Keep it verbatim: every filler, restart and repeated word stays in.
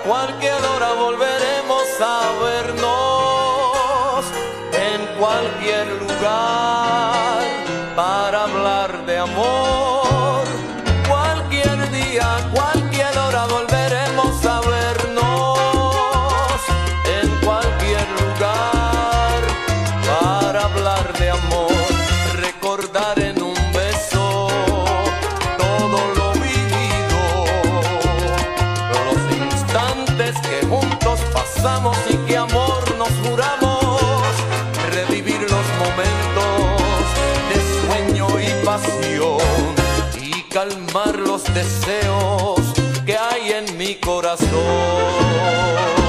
cualquier hora volveremos a vernos, en cualquier lugar, para hablar de amor. Cualquier día, cualquier hora volveremos a vernos, en cualquier lugar, para hablar de amor. Recordar en un beso todo lo vivido, los instantes que juntos pasamos y que amor nos juramos. Revivir los momentos de sueño y pasión y calmar los deseos que hay en mi corazón.